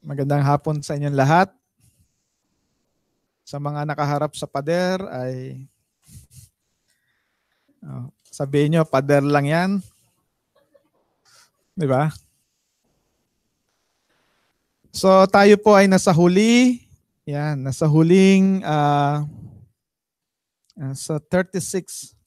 Magandang hapon sa inyong lahat. Sa mga nakaharap sa pader ay sabihin nyo, pader lang yan. Di ba? So tayo po ay nasa huli. Yan, nasa huling sa 36.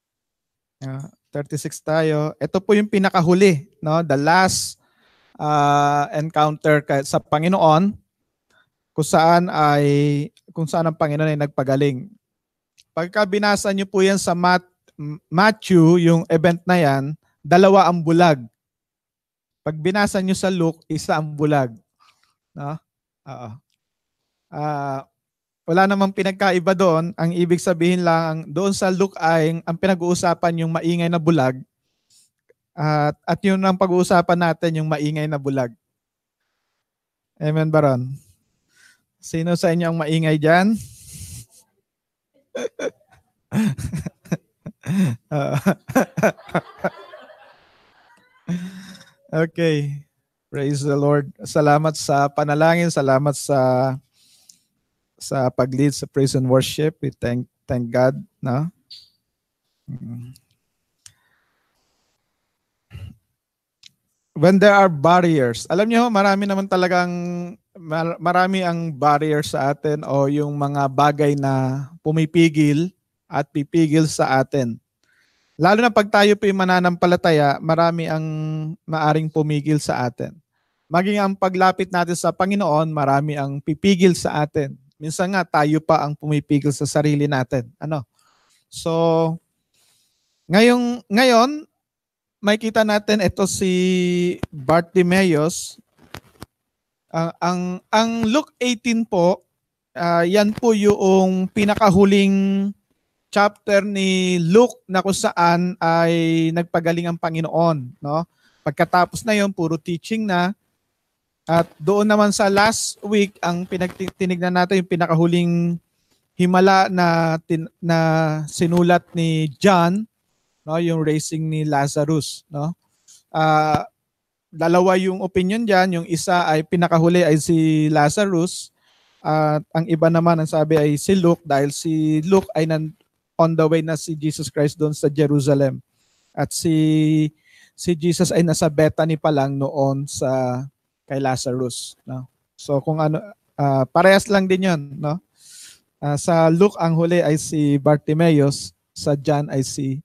36 tayo. Ito po yung pinakahuli, no? The last encounter sa Panginoon kung saan ang Panginoon ay nagpagaling. Pagka binasa niyo po yan sa Matthew, yung event na yan, 2 ang bulag. Pag binasa niyo sa Luke, 1 ang bulag. No? Wala namang pinagkaiba doon. Ang ibig sabihin lang, doon sa Luke ay ang pinag-uusapan yung maingay na bulag. At yun ang pag-uusapan natin, yung maingay na bulag. Amen, Baron? Sino sa inyo ang maingay dyan? Okay. Praise the Lord. Salamat sa panalangin, salamat sa pag-lead sa praise and worship. We thank God, no? When there are barriers, alam niyo, marami ang barriers sa atin o yung mga bagay na pumipigil at pipigil sa atin. Lalo na pag tayo po yung mananampalataya, marami ang maaring pumigil sa atin. Maging ang paglapit natin sa Panginoon, marami ang pipigil sa atin. Minsan nga, tayo pa ang pumipigil sa sarili natin. So, ngayon, makikita natin ito si Bartimaeus. Ang Luke 18 po, yan po yung pinakahuling chapter ni Luke na kung saan ay nagpagaling ang Panginoon. No? Pagkatapos na yon, puro teaching na. At doon naman sa last week, ang tinignan natin yung pinakahuling himala na sinulat ni John, no, yung raising ni Lazarus, no? Dalawa yung opinion diyan, yung isa ay pinakahuli ay si Lazarus at ang iba naman ang sabi ay si Luke dahil si Luke ay on the way na si Jesus Christ doon sa Jerusalem. At si Jesus ay nasa Bethany pa lang noon kay Lazarus, no? So kung parehas lang din 'yon, no? Sa Luke ang huli ay si Bartimaeus, sa John ay si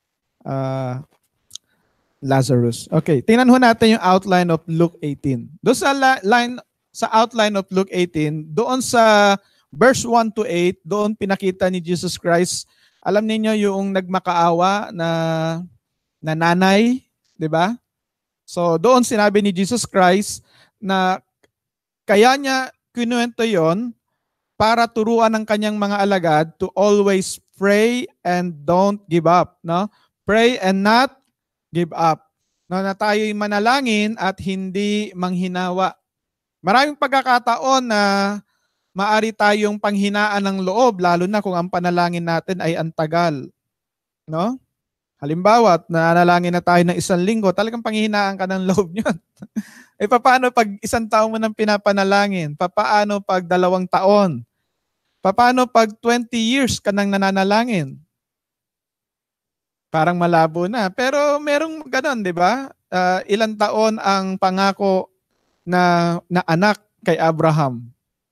Lazarus. Okay, tingnan ho natin yung outline of Luke 18. Doon sa outline of Luke 18, doon sa verse 1 to 8, doon pinakita ni Jesus Christ, alam niyo yung nagmakaawa na nanay, di ba? So doon sinabi ni Jesus Christ na kaya niya kinuwento yon para turuan ng kanyang mga alagad to always pray and don't give up, no? Pray and not give up. No, na tayo'y manalangin at hindi manghinawa. Maraming pagkakataon na maari tayong panghinaan ng loob, lalo na kung ang panalangin natin ay antagal. No? Halimbawa, nanalangin na tayo ng 1 linggo, talagang panghihinaan ka ng loob niyon. Paano pag 1 taon mo nang pinapanalangin? Paano pag 2 taon? Paano pag 20 years ka nang nananalangin? Parang malabo na. Pero merong ganon, di ba? Ilang taon ang pangako na anak kay Abraham?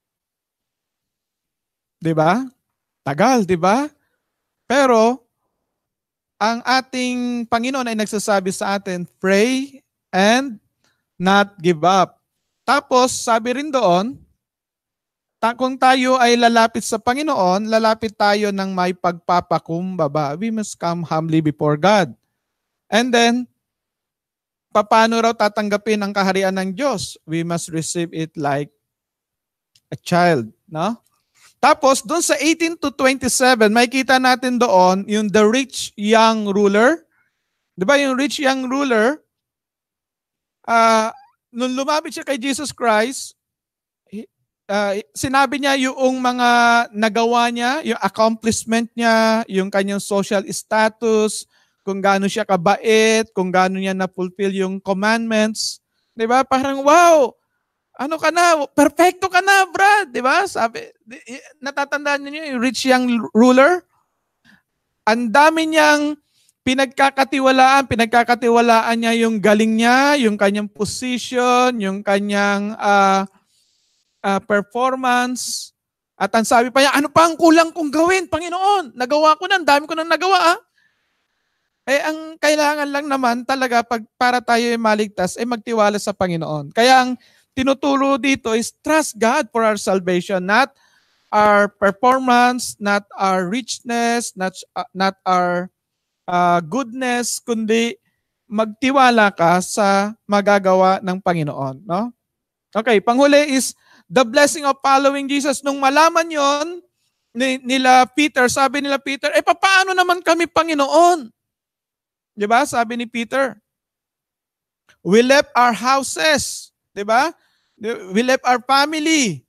Di ba? Tagal, di ba? Pero ang ating Panginoon ay nagsasabi sa atin, pray and not give up. Tapos sabi rin doon, kung tayo ay lalapit sa Panginoon, lalapit tayo ng may pagpapakumbaba. We must come humbly before God. And then, paano raw tatanggapin ang kaharian ng Diyos? We must receive it like a child. No? Tapos, doon sa 18 to 27, makikita natin doon yung the rich young ruler. Di ba yung rich young ruler, nung lumapit siya kay Jesus Christ, sinabi niya yung mga nagawa niya, yung accomplishment niya, yung kanyang social status, kung gaano siya kabait, kung gaano niya na-fulfill yung commandments. Di ba? Parang wow! Ano ka na? Perfecto ka na, Brad. Di ba? Sabi, natatandaan niyo yung rich young ruler? Ang dami niyang pinagkakatiwalaan niya yung galing niya, yung kanyang position, yung kanyang performance. At ang sabi pa niya, ano pa ang kulang kong gawin, Panginoon? Nagawa ko na, ang dami ko nang nagawa. Ang kailangan lang naman talaga para tayo ay maligtas, ay magtiwala sa Panginoon. Kaya ang tinuturo dito is trust God for our salvation, not our performance, not our richness, not our goodness, kundi magtiwala ka sa magagawa ng Panginoon. No? Okay, panghuli is the blessing of following Jesus. Nung malaman yon nila Peter, sabi nila Peter, paano naman kami, Panginoon? Di ba? Sabi ni Peter, we left our houses. Di ba? We left our family.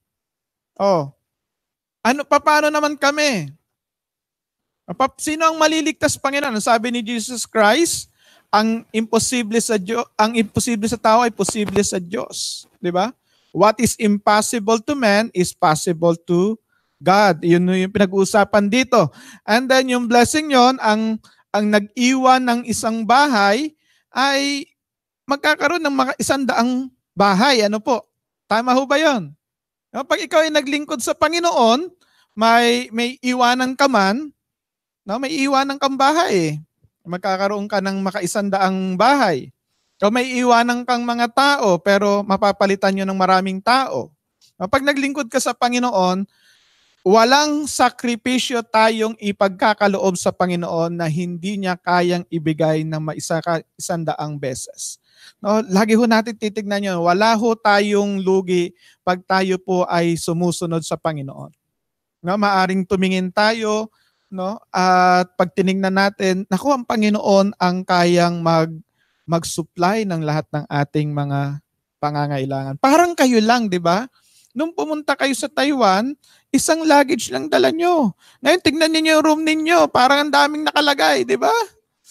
Paano naman kami? Sino ang maliligtas, Panginoon? Sabi ni Jesus Christ, ang imposible sa tao ay posible sa Diyos. Di ba? What is impossible to man is possible to God. Yun yung pinag-uusapan dito. And then yung blessing yon, ang nag-iwan ng isang bahay ay magkakaroon ng mga 100 bahay. Ano po? Tama ho ba yun? Pag ikaw ay naglingkod sa Panginoon, may iwanan ka man, may iwanan kang bahay. Magkakaroon ka ng maka-100 bahay. O may iwanan kang mga tao, pero mapapalitan nyo ng maraming tao. Pag naglingkod ka sa Panginoon, walang sakripisyo tayong ipagkakaloob sa Panginoon na hindi niya kayang ibigay ng 100 beses. No, lagi ho natin titignan yun. Wala ho tayong lugi pag tayo po ay sumusunod sa Panginoon. No, maaring tumingin tayo, no, at pag tiningnan natin, naku, ang Panginoon ang kayang mag-supply ng lahat ng ating mga pangangailangan. Parang kayo lang, di ba? Nung pumunta kayo sa Taiwan, isang luggage lang dala nyo. Ngayon, tignan niyo yung room ninyo. Parang ang daming nakalagay, di ba?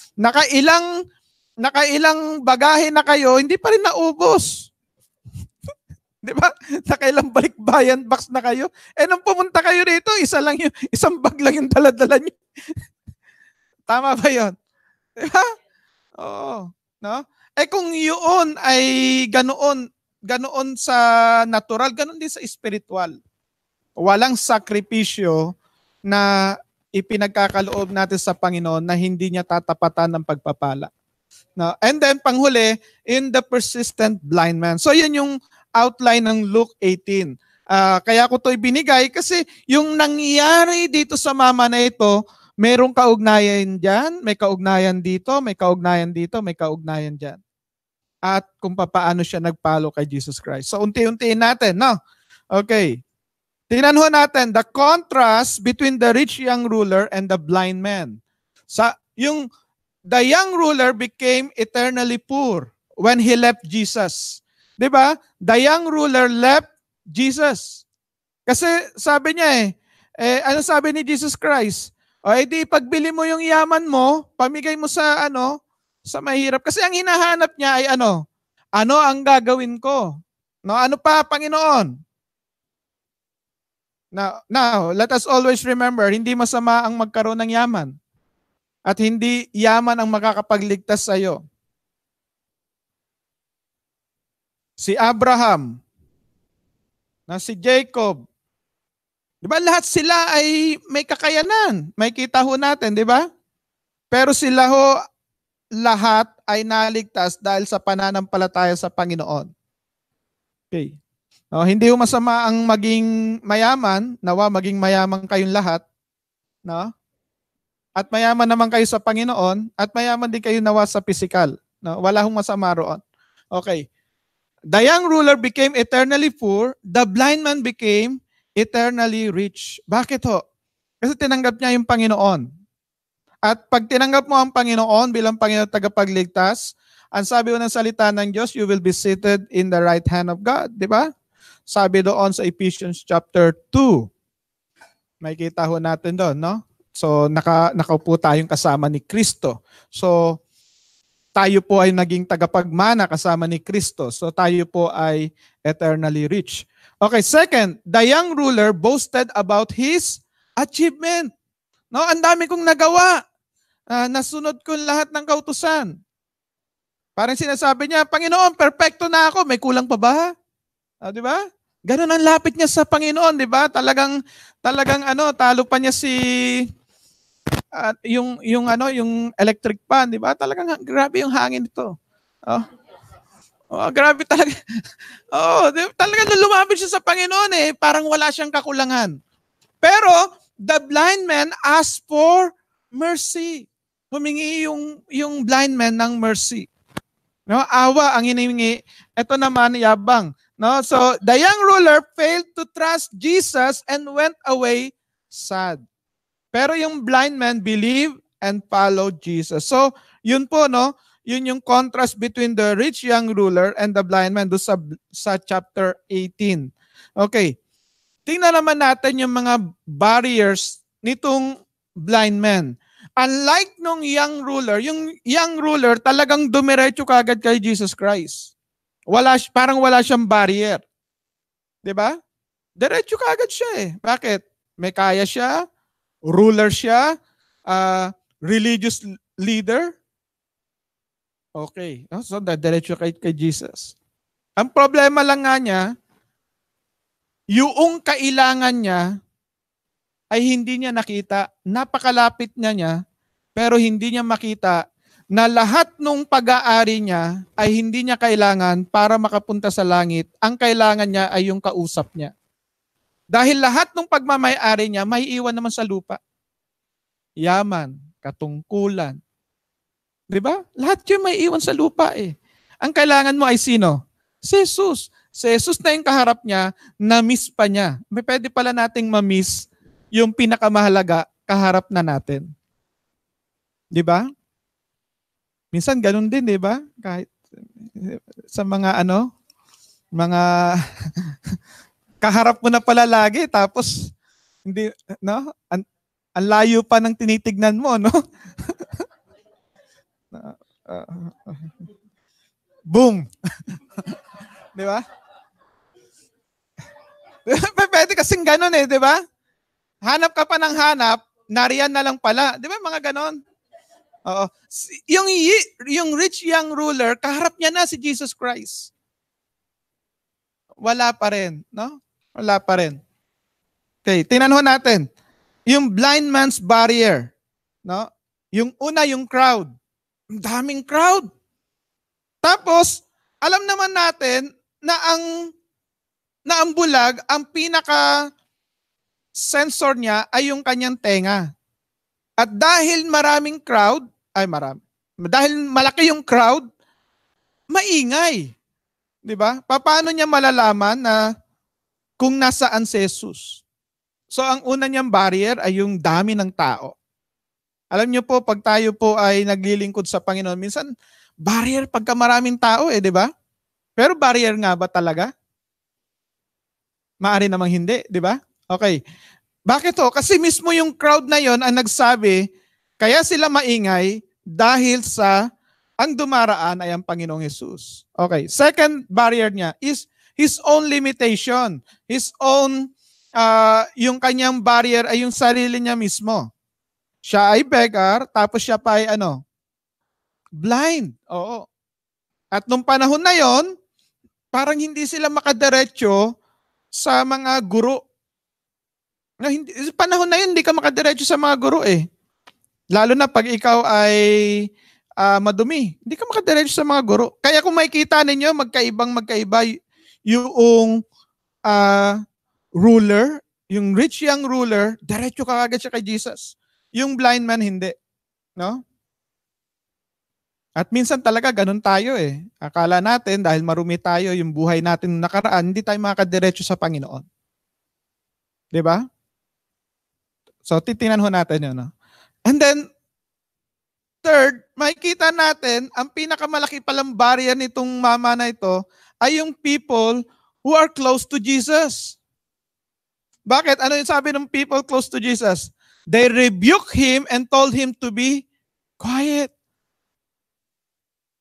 Nakailang bagahe na kayo, hindi pa rin naubos. Di ba? Nakailang balikbayan box na kayo. Nung pumunta kayo rito, isang bag lang yung dala-dala nyo. Tama ba yun? Di ba? Oo. No? Kung yun ay ganoon sa natural, ganoon din sa spiritual. Walang sakripisyo na ipinagkakaloob natin sa Panginoon na hindi niya tatapatan ng pagpapala. No? And then, panghuli, in the persistent blind man. So, yan yung outline ng Luke 18. Kaya ko ito ibinigay kasi yung nangyari dito sa mama na ito, merong kaugnayan dyan, may kaugnayan dito, may kaugnayan dito, may kaugnayan dyan. At kung paano siya nagpalo kay Jesus Christ. So, unti-untiin natin, no? Okay. Tingnan ho natin, the contrast between the rich young ruler and the blind man. The young ruler became eternally poor when he left Jesus. Diba? The young ruler left Jesus. Kasi sabi niya ano sabi ni Jesus Christ? Di pagbili mo yung yaman mo, pamigay mo sa sa mahirap. Kasi ang hinahanap niya ay ano ang gagawin ko? No, ano pa, Panginoon? Now, let us always remember, hindi masama ang magkaroon ng yaman. At hindi yaman ang makakapagligtas sa iyo. Si Abraham, si Jacob, di ba lahat sila ay may kakayanan. May kita ho natin, di ba? Pero sila ho, lahat ay naligtas dahil sa pananampalataya sa Panginoon. Okay. Hindi ho masama ang maging mayaman, nawa maging mayaman kayong lahat, no? At mayaman naman kayo sa Panginoon, at mayaman din kayo nawa sa physical. No? Wala hong masama roon. Okay. The young ruler became eternally poor, the blind man became eternally rich. Bakit ho? Kasi tinanggap niya yung Panginoon. At pag tinanggap mo ang Panginoon bilang Panginoon tagapagligtas, ang sabi ho ng salita ng Diyos, you will be seated in the right hand of God. Di ba? Sabi doon sa Ephesians chapter 2. May kita ho natin doon, no? So, nakaupo tayong kasama ni Kristo. So, tayo po ay naging tagapagmana kasama ni Kristo. So tayo po ay eternally rich. Okay, second, the young ruler boasted about his achievement. No, ang dami kong nagawa. Nasunod ko lahat ng kautusan. Parang sinasabi niya, Panginoon, perfecto na ako. May kulang pa ba? Di ba? Ganun ang lapit niya sa Panginoon, di ba? Talagang talo pa niya si yung electric fan, di ba? Talagang grabe yung hangin nito. Grabe talaga. Talagang lumapit siya sa Panginoon eh. Parang wala siyang kakulangan. Pero the blind man asked for mercy. Humingi yung blind man ng mercy. No, awa ang hinihingi. Ito naman yabang. No, so the young ruler failed to trust Jesus and went away sad. Pero yung blind man believed and followed Jesus. So, yun po, no? Yun yung contrast between the rich young ruler and the blind man doon sa chapter 18. Okay. Tingnan naman natin yung mga barriers nitong blind man. Unlike nung young ruler, yung young ruler talagang dumiretso kagad kay Jesus Christ. Parang wala siyang barrier. 'Di ba? Diretso kagad siya eh. Bakit? May kaya siya, ruler siya, religious leader. Okay. So, diretso kay Jesus. Ang problema lang nga niya, yung kailangan niya ay hindi niya nakita. Napakalapit niya, pero hindi niya makita na lahat ng pag-aari niya ay hindi niya kailangan para makapunta sa langit. Ang kailangan niya ay yung kausap niya. Dahil lahat ng pagmamay-ari niya may iwan naman sa lupa. Yaman, katungkulan. Diba? Lahat yun may iwan sa lupa eh. Ang kailangan mo ay sino? Si Jesus. Si Jesus na yung kaharap niya, na-miss pa niya. May pwede pala nating ma-miss yung pinakamahalaga kaharap na natin. Diba? Minsan ganun din, diba? Kahit sa mga mga kaharap mo na pala lagi, tapos hindi, no? Ang layo pa ng tinitignan mo, no? Boom! Di ba? Pwede kasing ganun eh, di ba? Hanap ka pa ng hanap, nariyan na lang pala. Di ba mga ganon? Oo. Yung rich young ruler, kaharap niya na si Jesus Christ. Wala pa rin, no? Wala pa rin. Okay, tingnan ho natin. Yung blind man's barrier, no? Yung una, yung crowd. Ang daming crowd. Tapos, alam naman natin na ang bulag, ang pinaka sensor niya ay yung kanyang tenga. At dahil maraming crowd, dahil malaki yung crowd, maingay. 'Di ba? Paano niya malalaman na kung nasaan si Jesus? So ang una niyang barrier ay yung dami ng tao. Alam niyo po, pag tayo po ay naglilingkod sa Panginoon, minsan barrier pagka maraming tao eh, 'di ba? Pero barrier nga ba talaga? Maari namang hindi, 'di ba? Okay. Bakit to? Kasi mismo yung crowd na yon ang nagsabi, kaya sila maingay dahil sa ang dumaraan ay ang Panginoong Jesus. Okay. Second barrier niya is his own limitation. His own, yung kanyang barrier ay yung sarili niya mismo. Siya ay beggar, tapos siya pa ay blind. Oo. At nung panahon na yon, parang hindi sila makadiretso sa mga guro. Sa panahon na yun, hindi ka makadiretso sa mga guro eh. Lalo na pag ikaw ay madumi. Hindi ka makadiretso sa mga guro. Kaya kung makikita ninyo, magkaiba yung ruler, yung rich young ruler, diretso ka agad siya kay Jesus. Yung blind man, hindi. No? At minsan talaga ganun tayo eh. Akala natin dahil marumi tayo yung buhay natin nakaraan, hindi tayo makadiretso sa Panginoon. 'Di ba? So titingnan ho natin 'yun, no? And then third, makikita natin ang pinakamalaki palang barrier nitong mama na ito ay yung people who are close to Jesus. Bakit? Ano yung sabi ng people close to Jesus? They rebuked him and told him to be quiet.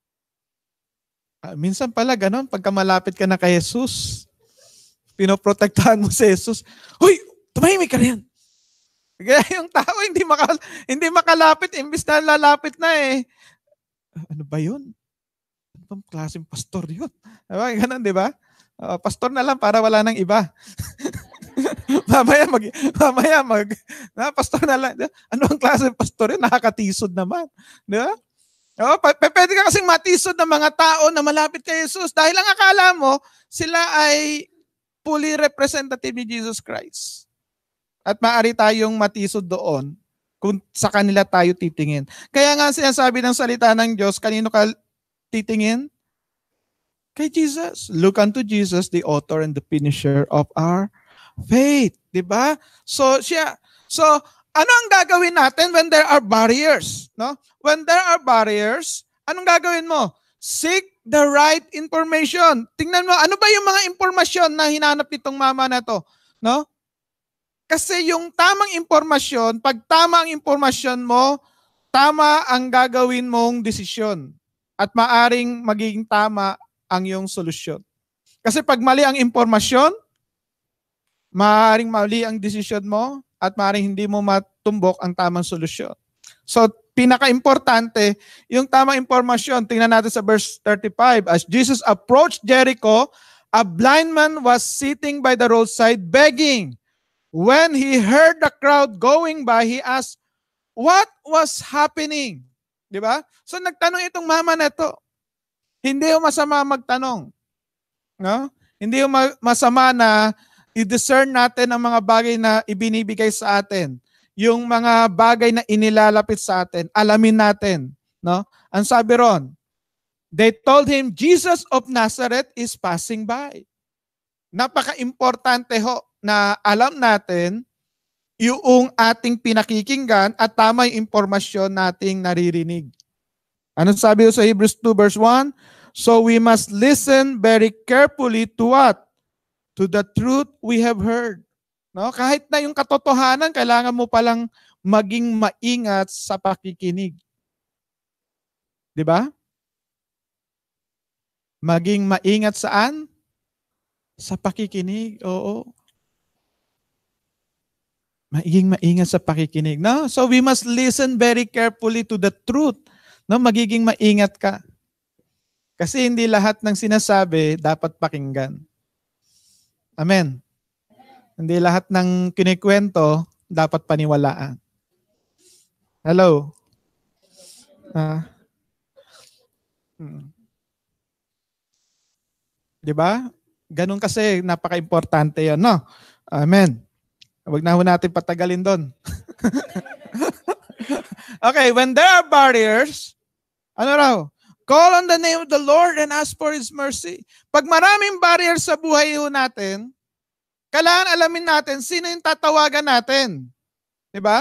Minsan pala ganun, pagka malapit ka na kay Jesus, pinoprotektahan mo si Jesus. Hoy, tumahimik ka na yan. Kaya yung tao hindi makalapit, imbis na lalapit na eh. Ano ba yun? Ano bang klaseng pastor yun? Diba? Ganun, di ba? Pastor na lang para wala nang iba. Pastor na lang. Ano ang klaseng pastor yun? Nakakatisod naman. Di ba? Pwede ka kasing matisod ng mga tao na malapit kay Jesus dahil ang akala mo, sila ay fully representative ni Jesus Christ. At maaari tayong matisod doon kung sa kanila tayo titingin. Kaya nga sinasabi ng salita ng Diyos, kanino ka titingin? Kay Jesus. Look unto Jesus, the author and the finisher of our faith. Diba? So, ano ang gagawin natin when there are barriers? No? When there are barriers, anong gagawin mo? Seek the right information. Tingnan mo, ano ba yung mga impormasyon na hinanap nitong mama na to? No? Kasi yung tamang impormasyon, pag tama ang impormasyon mo, tama ang gagawin mong desisyon. At maaring magiging tama ang iyong solusyon. Kasi pag mali ang impormasyon, maaring mali ang desisyon mo, at maaaring hindi mo matumbok ang tamang solusyon. So, pinaka-importante, yung tamang impormasyon. Tingnan natin sa verse 35. As Jesus approached Jericho, a blind man was sitting by the roadside begging. When he heard the crowd going by, he asked, what was happening? Di ba? So, nagtanong itong mama na ito. Hindi yung masama magtanong. No? Hindi yung masama na i-discern natin ang mga bagay na ibinibigay sa atin. Yung mga bagay na inilalapit sa atin, alamin natin. No? Ang sabi ron, they told him, Jesus of Nazareth is passing by. Napaka-importante ho na alam natin yung ating pinakikinggan at tama yung impormasyon nating naririnig. Ano sabi sa Hebrews 2 verse 1? So we must listen very carefully to what? To the truth we have heard. No? Kahit na yung katotohanan, kailangan mo palang maging maingat sa pakikinig. Di ba? Maging maingat saan? Sa pakikinig. Oo. Maging maingat sa pakikinig. No? So we must listen very carefully to the truth. No? Magiging maingat ka. Kasi hindi lahat ng sinasabi dapat pakinggan. Amen. Hindi lahat ng kinikwento dapat paniwalaan. Hello? Di ba? Ganun kasi, napaka-importante yan, no? Amen. Huwag na ho natin patagalin doon. Okay, when there are barriers, ano raw? Call on the name of the Lord and ask for His mercy. Pag maraming barriers sa buhay natin, kailangan alamin natin sino yung tatawagan natin. Diba?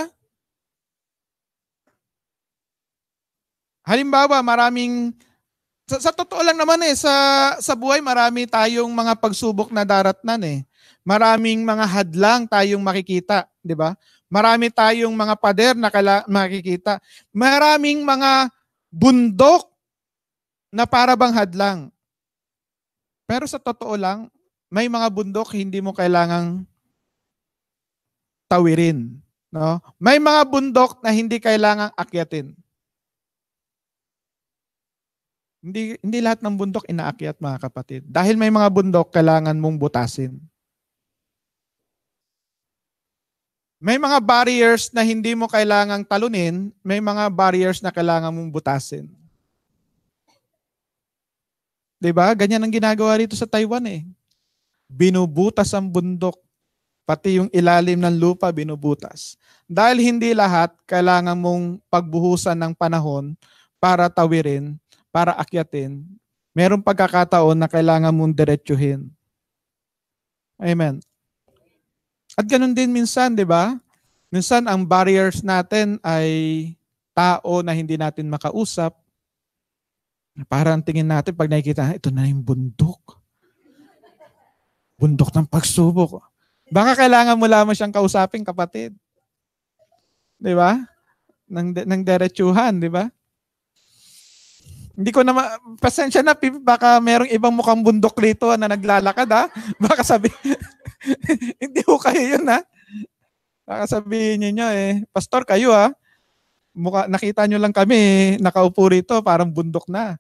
Halimbawa, sa totoo lang naman sa buhay marami tayong mga pagsubok na daratnan Maraming mga hadlang tayong makikita, di ba? Marami tayong mga pader na makikita. Maraming mga bundok na para bang hadlang. Pero sa totoo lang, may mga bundok hindi mo kailangang tawirin. No? May mga bundok na hindi kailangang akyatin. Hindi lahat ng bundok inaakyat, mga kapatid. Dahil may mga bundok kailangan mong butasin. May mga barriers na hindi mo kailangang talunin, may mga barriers na kailangan mong butasin. Diba? Ganyan ang ginagawa rito sa Taiwan Binubutas ang bundok. Pati yung ilalim ng lupa binubutas. Dahil hindi lahat kailangan mong pagbuhusan ng panahon para tawirin, para akyatin. Merong pagkakataon na kailangan mong diretsuhin. Amen. At ganun din minsan, di ba? Minsan ang barriers natin ay tao na hindi natin makausap. Parang tingin natin pag nakikita, ito na yung bundok. Bundok ng pagsubok. Baka kailangan mo lamang siyang kausapin, kapatid. Di ba? Nang diretsuhan, di ba? Hindi ko na, pasensya na, baka merong ibang mukhang bundok rito na naglalakad ha. Baka sabi, hindi ko kayo yun ha. Baka sabihin niyo Pastor kayo ha. Nakita nyo lang kami, nakaupo rito, parang bundok na.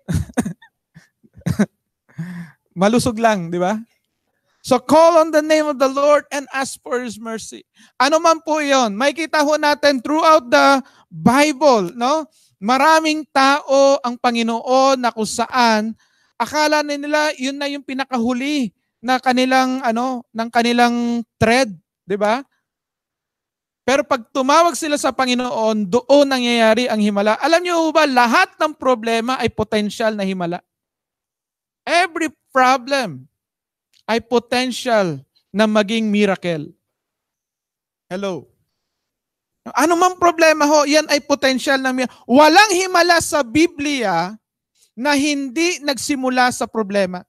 Malusog lang, di ba? So call on the name of the Lord and ask for His mercy. Ano man po yon, may kita ho natin throughout the Bible, no? Maraming tao ang Panginoon na kung saan akala nila yun na yung pinakahuli na kanilang ng kanilang thread, 'di ba? Pero pag tumawag sila sa Panginoon, doon nangyayari ang himala. Alam niyo ba, lahat ng problema ay potential na himala. Every problem ay potential na maging miracle. Hello. Ano mang problema ho, yan ay potential na miracle. Walang himala sa Biblia na hindi nagsimula sa problema.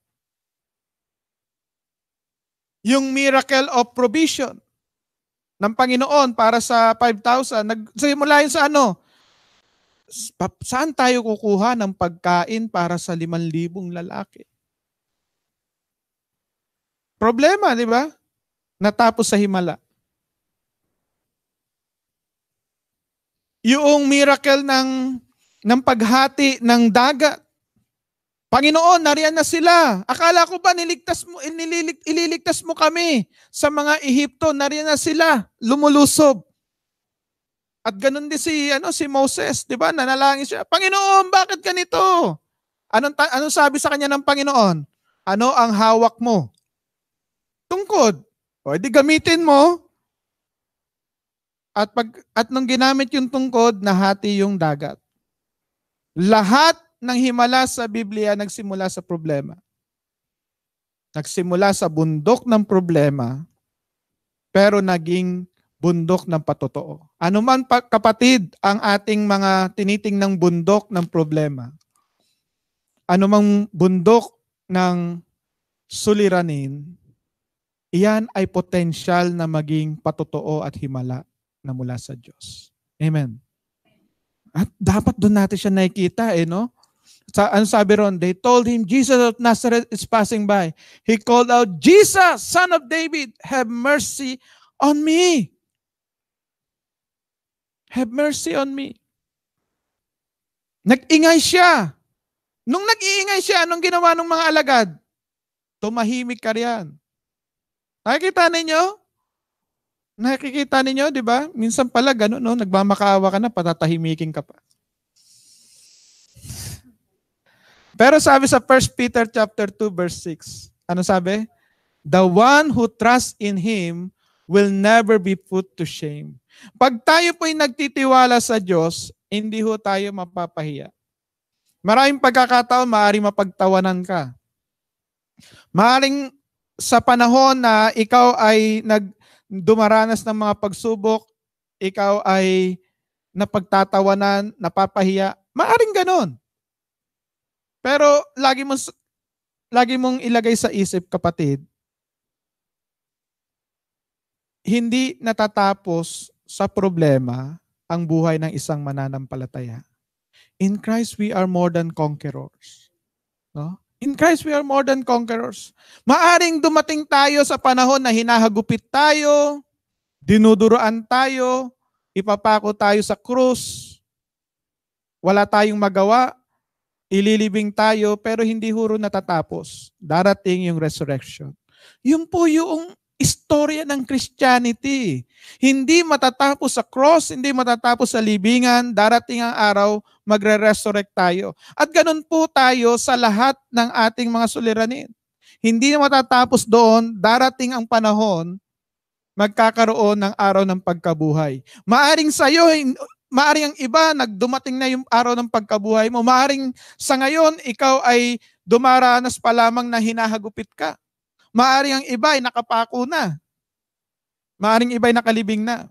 Yung miracle of provision ng Panginoon para sa 5,000, nagsimula yun sa ano? Saan tayo kukuha ng pagkain para sa 5,000 lalaki? Problema, di ba? Natapos sa himala. Yung miracle ng paghati ng dagat. Panginoon, nariyan na sila. Akala ko ba ililigtas mo kami sa mga Ehipto, nariyan na sila, lumulusob. At ganun din si Moses, di ba? Nanalangin siya, Panginoon, bakit ganito? Anong sabi sa kanya ng Panginoon? Ano ang hawak mo? Tungkod. O, edi gamitin mo. At nung ginamit yung tungkod, nahati yung dagat. Lahat ng himala sa Biblia nagsimula sa problema. Nagsimula sa bundok ng problema, pero naging bundok ng patotoo. Ano man kapatid ang ating mga tinitingnang bundok ng problema, ano mang bundok ng suliranin, iyan ay potensyal na maging patotoo at himala na mula sa Diyos. Amen. At dapat doon natin siya nakikita no? Ano sabi ron? They told him, Jesus of Nazareth is passing by. He called out, Jesus, Son of David, have mercy on me. Have mercy on me. Nag-ingay siya. Nung nag-iingay siya, anong ginawa ng mga alagad? Tumahimik ka riyan. Nakikita ninyo, di ba? Minsan pala gano'n, no? Nagmamakaawa ka na, patatahimikin ka pa. Pero sabi sa 1 Peter chapter 2 verse 6, ano sabi? The one who trusts in Him will never be put to shame. Pag tayo po'y nagtitiwala sa Diyos, hindi ho tayo mapapahiya. Maraming pagkakataon, maaaring mapagtawanan ka. Maaaring sa panahon na ikaw ay dumaranas ng mga pagsubok, ikaw ay napagtatawanan, napapahiya, maaaring ganon. Pero lagi mong ilagay sa isip, kapatid, hindi natatapos sa problema ang buhay ng isang mananampalataya. In Christ, we are more than conquerors. No? In Christ, we are more than conquerors. Maaring dumating tayo sa panahon na hinahagupit tayo, dinuduroan tayo, ipapako tayo sa krus, wala tayong magawa, ililibing tayo, pero hindi huro natatapos. Darating yung resurrection. Yun po yung istorya ng Christianity. Hindi matatapos sa cross, hindi matatapos sa libingan, darating ang araw, magre-resurrect tayo. At ganun po tayo sa lahat ng ating mga suliranin. Hindi na matatapos doon, darating ang panahon, magkakaroon ng araw ng pagkabuhay. Maaring sa'yo, maaring ang iba, nagdumating na yung araw ng pagkabuhay mo. Maaring sa ngayon, ikaw ay dumaranas pa lamang na hinahagupit ka. Maaring ang iba ay nakapako na. Maaring iba ay nakalibing na.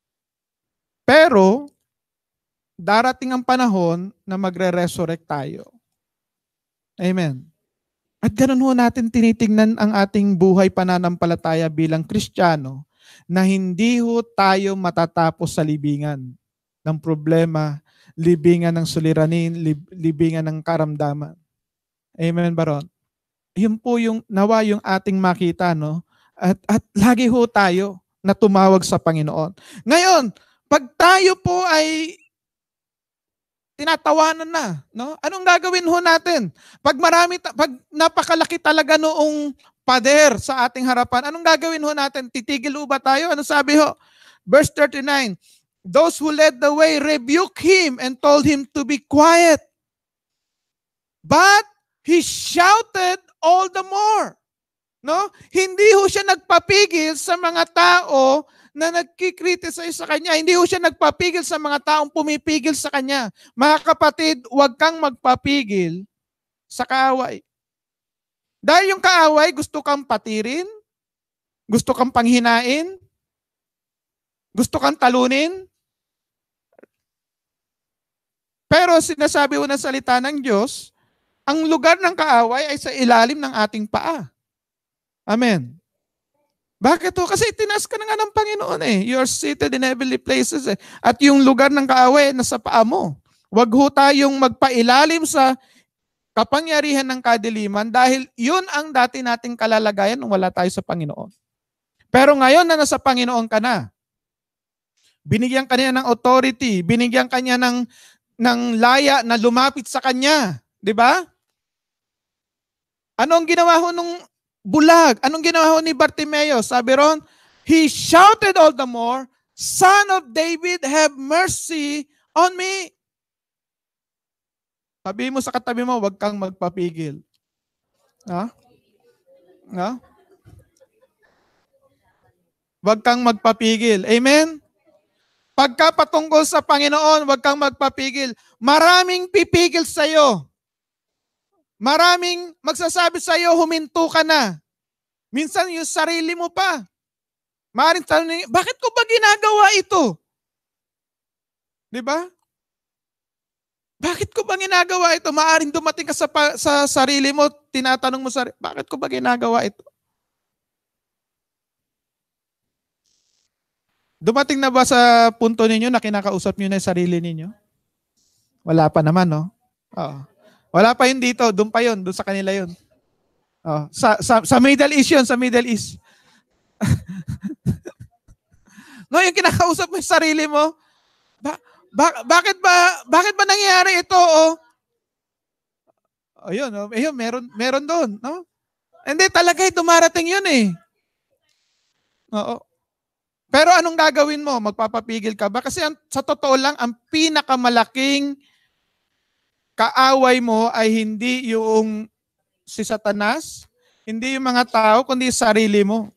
Pero, darating ang panahon na magre-resurrect tayo. Amen. At ganun ho natin tinitingnan ang ating buhay pananampalataya bilang Kristiyano na hindi ho tayo matatapos sa libingan ng problema libingan ng suliranin, libingan ng karamdaman. Amen ba ron? Yun po yung nawa yung ating makita, no? At lagi ho tayo na tumawag sa Panginoon. Ngayon, pag tayo po ay tinatawanan na, no? Anong gagawin ho natin? Pag napakalaki talaga noong pader sa ating harapan, anong gagawin ho natin? Titigil ho ba tayo? Ano sabi ho? Verse 39, those who led the way rebuked him and told him to be quiet. But he shouted all the more. No? Hindi ho siya nagpapigil sa mga tao na nagkikriticize sa kanya. Hindi ho siya nagpapigil sa mga taong pumipigil sa kanya. Mga kapatid, huwag kang magpapigil sa kaaway. Dahil yung kaaway, gusto kang patirin, gusto kang panghinain, gusto kang talunin. Pero sinasabi ho ng salita ng Diyos, ang lugar ng kaaway ay sa ilalim ng ating paa. Amen. Bakit to? Kasi tinaas ka na nga ng Panginoon eh. You are seated in heavenly places eh. At yung lugar ng kaaway nasa paa mo. Huwag ho tayong magpailalim sa kapangyarihan ng kadiliman dahil yun ang dati nating kalalagayan nung wala tayo sa Panginoon. Pero ngayon na nasa Panginoon ka na, binigyan ka niya ng authority, binigyan ka niya ng laya na lumapit sa kanya. Di ba? Ano ang ginawa ho nung bulag? Anong ginawa ho ni Bartimeo? Sabi ron, he shouted all the more, Son of David, have mercy on me. Sabi mo sa katabi mo, huwag kang magpapigil. Ha? Ha? Huwag kang magpapigil. Amen? Pagka patungkol sa Panginoon, huwag kang magpapigil. Maraming pipigil sa'yo. Maraming magsasabi sa'yo, huminto ka na. Minsan yung sarili mo pa. Maaaring tanongin, bakit ko ba ginagawa ito? Di ba? Bakit ko ba ginagawa ito? Maaaring dumating ka sa sarili mo, tinatanong mo sarili, bakit ko ba ginagawa ito? Dumating na ba sa punto ninyo na kinakausap nyo na yung sarili ninyo? Wala pa naman, no? Oo. Wala pa yun dito, doon pa yun, doon sa kanila yun. Oh, sa Middle East yun, sa Middle East. No, yung kinakausap mo yung sarili mo, bakit ba nangyayari ito? Oh? Ayun, ayun, meron doon, no? Hindi talaga dumarating yun eh. Oo. Pero anong gagawin mo? Magpapapigil ka ba? Kasi sa totoo lang, ang pinakamalaking kaaway mo ay hindi yung si Satanas, hindi yung mga tao, kundi sarili mo.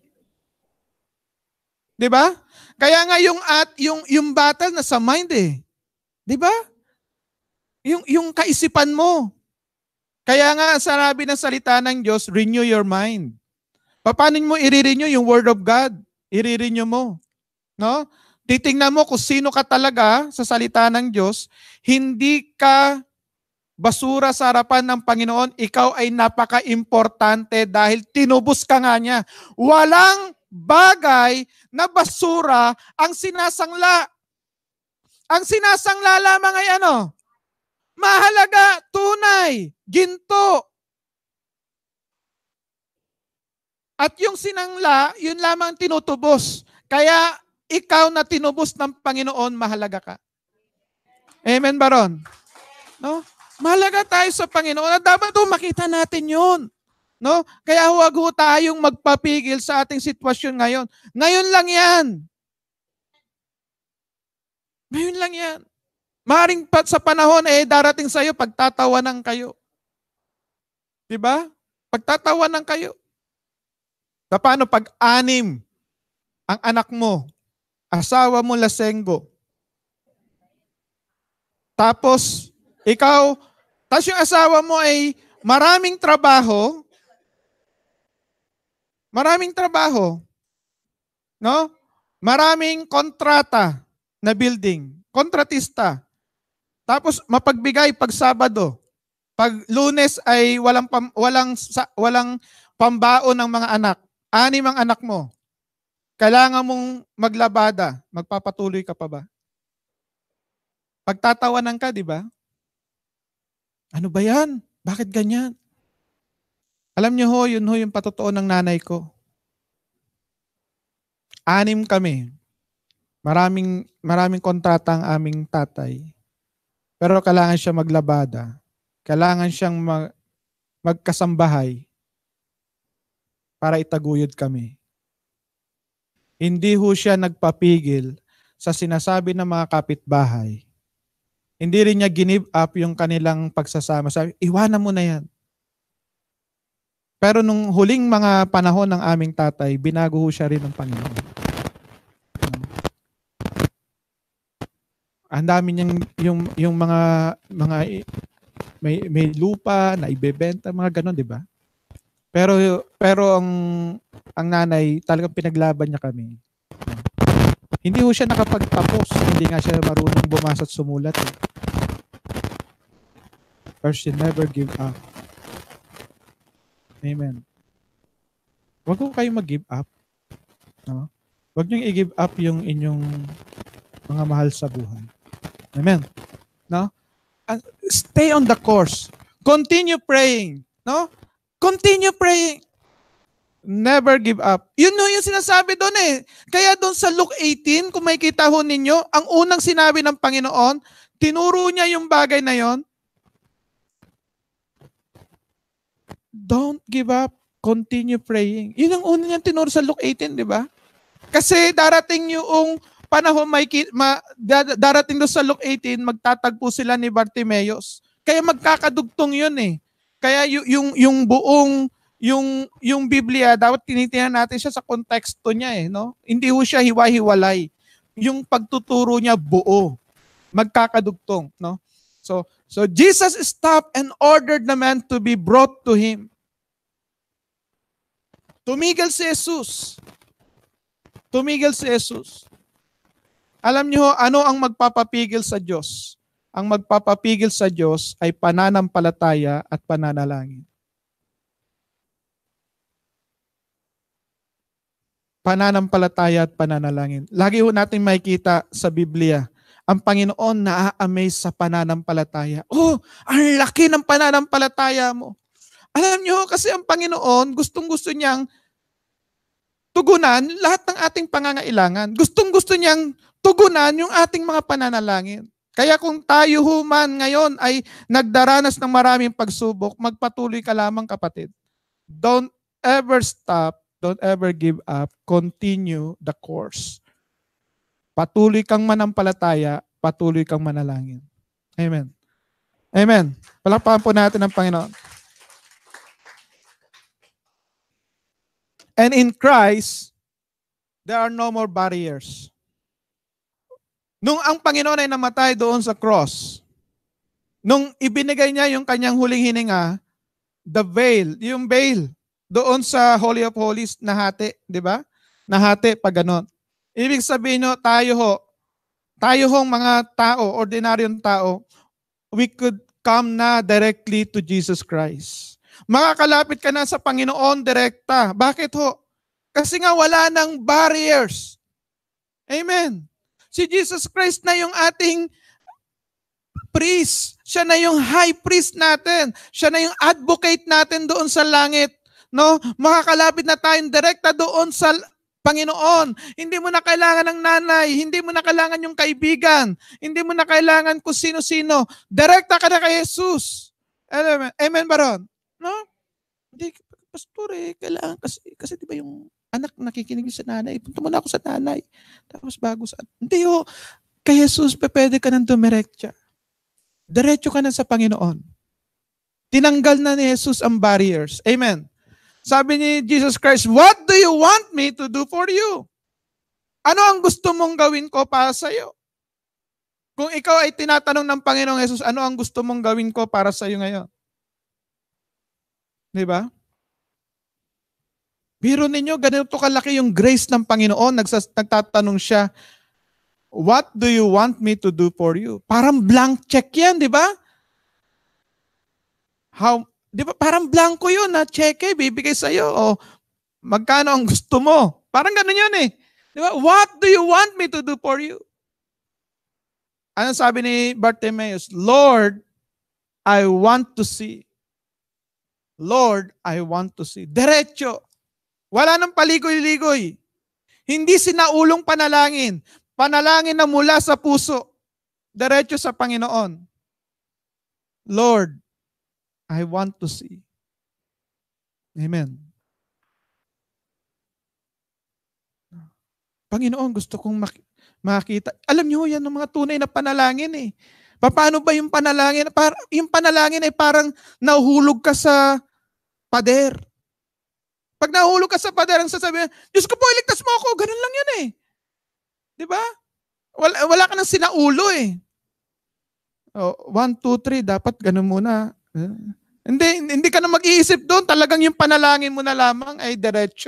'Di ba? Kaya nga yung battle nasa mind eh. 'Di ba? Yung kaisipan mo. Kaya nga sabi ng salita ng Diyos, renew your mind. Paano mo i-renew yung word of God? I-renew mo, no? Titingnan mo kung sino ka talaga sa salita ng Diyos, hindi ka basura sa harapan ng Panginoon, ikaw ay napaka-importante dahil tinubos ka nga niya. Walang bagay na basura ang sinasangla. Ang sinasangla lamang ay ano? Mahalaga, tunay, ginto. At yung sinangla, yun lamang tinutubos. Kaya ikaw na tinubos ng Panginoon, mahalaga ka. Amen ba ron? No? Mahalaga tayo sa Panginoon at dapat makita natin yun. No? Kaya huwag tayong magpapigil sa ating sitwasyon ngayon. Ngayon lang yan. Ngayon lang yan. Maring sa panahon darating sa iyo, pagtatawanan kayo. Diba? Pagtatawanan kayo. Paano pag 6 ang anak mo, asawa mo lasenggo, tapos tapos yung asawa mo ay maraming trabaho, no? Maraming kontrata na building, kontratista. Tapos mapagbigay pag Sabado. Pag Lunes ay walang pambaon ng mga anak. 6 ang anak mo. Kailangan mong maglabada. Magpapatuloy ka pa ba? Pagtatawanan ka, di ba? Ano ba yan? Bakit ganyan? Alam niyo ho, yun ho yung patotoo ng nanay ko. 6 kami. Maraming kontrata ang aming tatay. Pero kailangan siya maglabada. Kailangan siyang magkasambahay para itaguyod kami. Hindi ho siya nagpapigil sa sinasabi ng mga kapitbahay. Hindi rin niya give up yung kanilang pagsasama. Sabi, iwanan mo na yan. Pero nung huling mga panahon ng aming tatay, binago ho siya rin ng Panginoon. Ang dami niyang yung mga may lupa na ibebenta, mga ganon, di ba? Pero ang nanay, talagang pinaglaban niya kami. Hindi ho siya nakapagtapos. Hindi nga siya marunong bumasa at sumulat. But she never give up. Amen. Huwag ko kayong mag-give up. No? Huwag niyong i-give up yung inyong mga mahal sa buhay. Amen. No? Stay on the course. Continue praying. No? Continue praying. Never give up. Yun yung sinasabi doon eh. Kaya doon sa Luke 18, kung makikita ho ninyo, ang unang sinabi ng Panginoon, tinuro niya yung bagay na yon. Don't give up. Continue praying. Yun ang unang niyang tinuro sa Luke 18, di ba? Kasi darating yung panahon, darating doon sa Luke 18, magtatagpo sila ni Bartimeus. Kaya magkakadugtong yun eh. Kaya yung buong yung Biblia, dapat tinitingnan natin siya sa konteksto niya eh, no? Hindi ho siya hiwa-hiwalay. Yung pagtuturo niya buo, magkakadugtong, no? So Jesus stopped and ordered the man to be brought to him. Tumigil si Jesus. Tumigil si Jesus. Alam niyo ano ang magpapapigil sa Diyos? Ang magpapapigil sa Diyos ay pananampalataya at pananalangin. Pananampalataya at pananalangin. Lagi ho natin makikita sa Biblia, ang Panginoon na-amaze sa pananampalataya. Oh, ang laki ng pananampalataya mo. Alam niyo, kasi ang Panginoon, gustong-gusto niyang tugunan lahat ng ating pangangailangan. Gustong-gusto niyang tugunan yung ating mga pananalangin. Kaya kung tayo human ngayon ay nagdaranas ng maraming pagsubok, magpatuloy ka lamang, kapatid. Don't ever stop. Don't ever give up. Continue the course. Patuloy kang manampalataya, patuloy kang manalangin. Amen. Amen. Palakpakan po natin ang Panginoon. And in Christ, there are no more barriers. Nung ang Panginoon ay namatay doon sa cross, nung ibinigay niya yung kanyang huling hininga, the veil, yung veil, doon sa Holy of Holies, nahati, di ba? Nahati pag ganon. Ibig sabihin nyo, tayo hong mga tao, ordinaryong tao, we could come na directly to Jesus Christ. Makakalapit ka na sa Panginoon direkta. Bakit ho? Kasi nga wala nang barriers. Amen. Si Jesus Christ na yung ating priest. Siya na yung high priest natin. Siya na yung advocate natin doon sa langit. No? Makakalapit na tayong direkta doon sa Panginoon. Hindi mo na kailangan ng nanay. Hindi mo na kailangan yung kaibigan. Hindi mo na kailangan kung sino-sino. Direkta ka na kay Jesus. Amen, Amen Baron? No? Hindi, pastor kailangan kasi di ba yung anak nakikinig sa nanay, punta mo na ako sa nanay. Tapos bago sa... Hindi kay Jesus, pwede ka nang dumiretsa. Diretso ka na sa Panginoon. Tinanggal na ni Jesus ang barriers. Amen. Sabi ni Jesus Christ, what do you want me to do for you? Ano ang gusto mong gawin ko para sa iyo? Kung ikaw ay tinatanong ng Panginoong Jesus, ano ang gusto mong gawin ko para sa iyo ngayon? Di ba? Biro ninyo, ganito kalaki yung grace ng Panginoon. Nagtatanong siya, what do you want me to do for you? Parang blank check yan, di ba? Di ba? Parang blanco yun na check bibigay sa'yo. O magkano ang gusto mo? Parang ganun yun eh. Di ba? What do you want me to do for you? Ano sabi ni Bartimaeus? Lord, I want to see. Lord, I want to see. Diretso. Wala nang paligoy-ligoy. Hindi sinaulong panalangin. Panalangin na mula sa puso. Diretso sa Panginoon. Lord, I want to see. Amen. Panginoon, gusto kong makita. Alam niyo yan ng mga tunay na panalangin eh. Paano ba yung panalangin? Yung panalangin ay parang nahuhulog ka sa pader. Pag nahulog ka sa pader, ang sasabihin, Diyos ko po, iligtas mo ako. Ganun lang yan eh. Di ba? Wala ka nang sinaulo eh. Oh, 1, 2, 3, dapat ganun muna. Hindi ka na mag-iisip doon. Talagang yung panalangin mo na lamang ay diretso.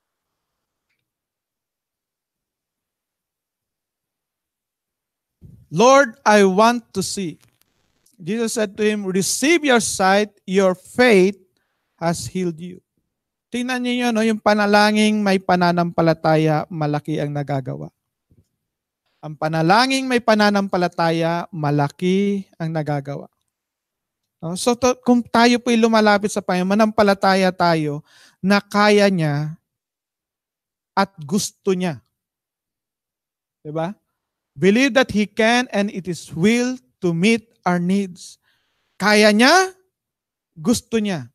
Lord, I want to see. Jesus said to him, receive your sight, your faith has healed you. Tingnan niyo yun, no? Yung panalangin may pananampalataya, malaki ang nagagawa. Ang panalangin may pananampalataya, malaki ang nagagawa. No? So kung tayo po'y lumalapit sa Panginoon, manampalataya tayo na kaya niya at gusto niya. Diba? Believe that He can and it is will to meet our needs. Kaya niya, gusto niya.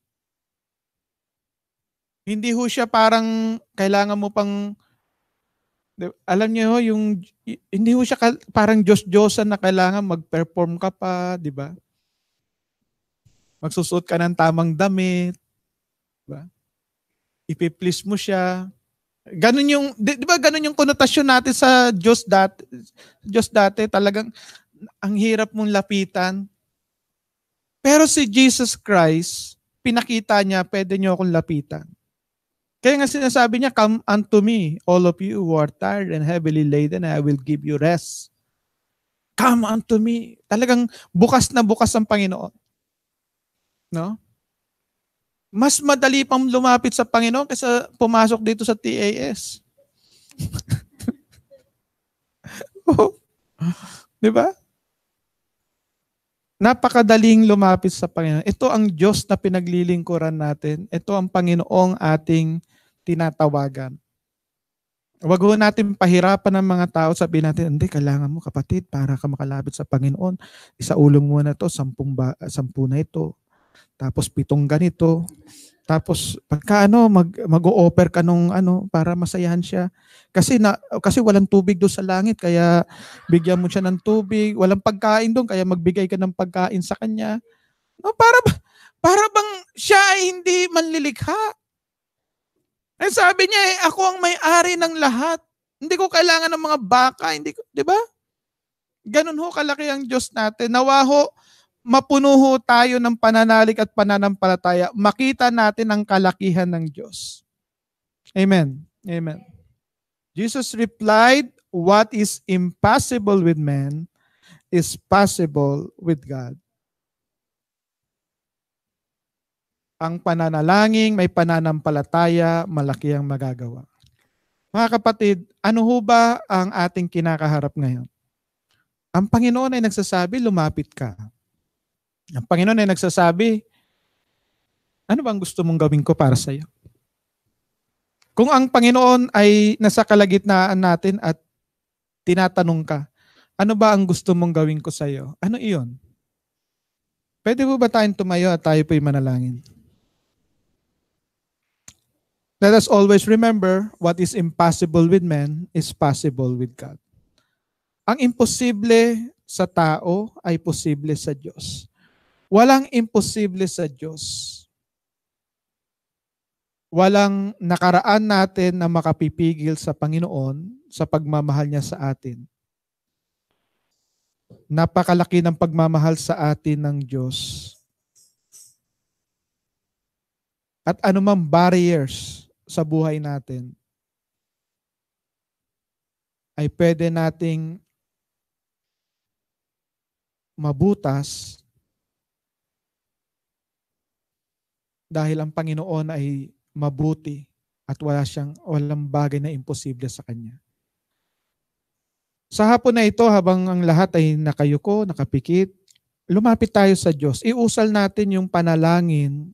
Hindi ho siya parang kailangan mo pang, alam niyo ho, hindi ho siya parang Diyos-Diyosan na kailangan mag-perform ka pa, di ba? Magsusuot ka ng tamang damit, di ba? Ipi-please mo siya. Ganun yung, di ba ganun yung konotasyon natin sa Diyos dati, talagang ang hirap mong lapitan. Pero si Jesus Christ, pinakita niya, pwede niyo akong lapitan. Kaya nga sinasabi niya, come unto me, all of you who are tired and heavily laden, and I will give you rest. Come unto me. Talagang bukas na bukas ang Panginoon. No? Mas madali pang lumapit sa Panginoon kaysa pumasok dito sa TAS. Di ba? Napakadaling lumapit sa Panginoon. Ito ang Diyos na pinaglilingkuran natin. Ito ang Panginoong ating tinatawagan. Huwag ho natin pahirapan ng mga tao. Sabihin natin, hindi, kailangan mo kapatid para ka makalapit sa Panginoon. Isaulong mo na ito, 10 na ito. Tapos 7 ganito. Tapos pagka mag-o-offer ka nung para masayahan siya. Kasi walang tubig doon sa langit, kaya bigyan mo siya ng tubig. Walang pagkain doon, kaya magbigay ka ng pagkain sa kanya. No, para bang siya ay hindi manlilikha. Eh sabi niya, ako ang may-ari ng lahat. Hindi ko kailangan ng mga baka, hindi ko, 'di ba? Ganun ho kalaki ang Diyos natin. Nawa ho, mapuno ho tayo ng pananalig at pananampalataya. Makita natin ang kalakihan ng Diyos. Amen. Amen. Jesus replied, what is impossible with man is possible with God. Ang pananalangin, may pananampalataya, malaki ang magagawa. Mga kapatid, ano ho ba ang ating kinakaharap ngayon? Ang Panginoon ay nagsasabi, lumapit ka. Ang Panginoon ay nagsasabi, ano bang gusto mong gawin ko para sa iyo? Kung ang Panginoon ay nasa kalagitnaan natin at tinatanong ka, ano ba ang gusto mong gawin ko sa iyo? Ano iyon? Pwede po ba tayong tumayo at tayo po'y manalangin? Let us always remember, what is impossible with men is possible with God. Ang imposible sa tao ay posible sa Diyos. Walang imposible sa Diyos. Walang nakaraan natin na makapipigil sa Panginoon sa pagmamahal niya sa atin. Napakalaki ng pagmamahal sa atin ng Diyos. At anumang barriers sa buhay natin ay pwede nating mabutas dahil ang Panginoon ay mabuti at walang bagay na imposible sa Kanya. Sa hapon na ito, habang ang lahat ay nakayuko, nakapikit, lumapit tayo sa Diyos. Iusal natin yung panalangin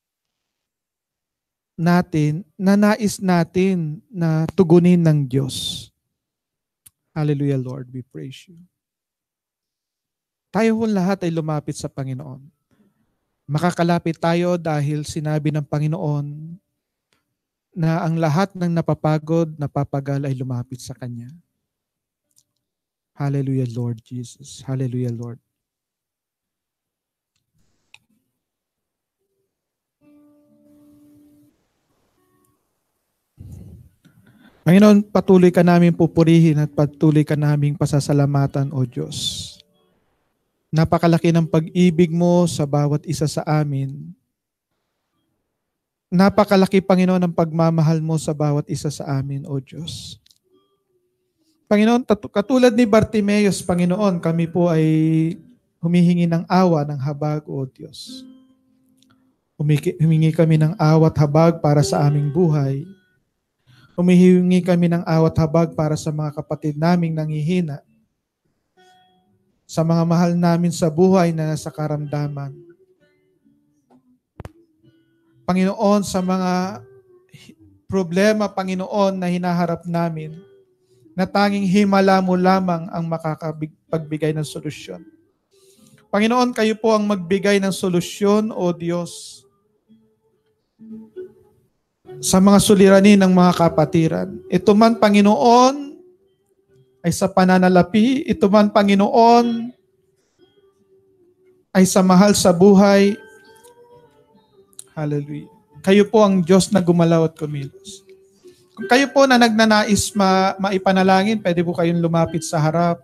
natin na nais natin na tugunin ng Diyos. Hallelujah, Lord. We praise you. Tayo po lahat ay lumapit sa Panginoon. Makakalapit tayo dahil sinabi ng Panginoon na ang lahat ng napapagod, napapagal ay lumapit sa Kanya. Hallelujah, Lord Jesus. Hallelujah, Lord. Panginoon, patuloy ka namin pupurihin at patuloy ka namin pasasalamatan, O Diyos. Napakalaki ng pag-ibig mo sa bawat isa sa amin. Napakalaki, Panginoon, ng pagmamahal mo sa bawat isa sa amin, O Diyos. Panginoon, katulad ni Bartimeus, Panginoon, kami po ay humihingi ng awa, ng habag, O Diyos. Humingi kami ng awat habag para sa aming buhay. Humihingi kami ng awat habag para sa mga kapatid naming nanghihina, sa mga mahal namin sa buhay na nasa karamdaman. Panginoon, sa mga problema, Panginoon, na hinaharap namin, na tanging himala mo lamang ang makakapagbigay ng solusyon. Panginoon, kayo po ang magbigay ng solusyon, O Diyos, sa mga suliranin ng mga kapatiran. Ito man, Panginoon, ay sa pananalapi. Ito man, Panginoon, ay sa mahal sa buhay. Hallelujah. Kayo po ang Diyos na gumalaw at kumilos. Kung kayo po na nagnanais maipanalangin, pwede po kayong lumapit sa harap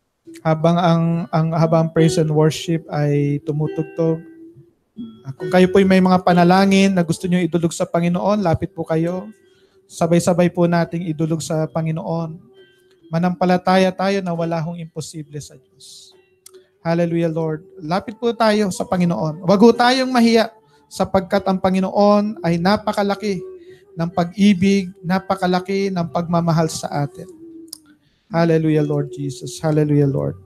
habang praise and worship ay tumutugtog. Kung kayo po may mga panalangin na gusto nyo idulog sa Panginoon, lapit po kayo. Sabay-sabay po nating idulog sa Panginoon. Manampalataya tayo na wala hong imposible sa Diyos. Hallelujah, Lord. Lapit po tayo sa Panginoon. Huwag po tayong mahiya sapagkat ang Panginoon ay napakalaki ng pag-ibig, napakalaki ng pagmamahal sa atin. Hallelujah, Lord Jesus. Hallelujah, Lord.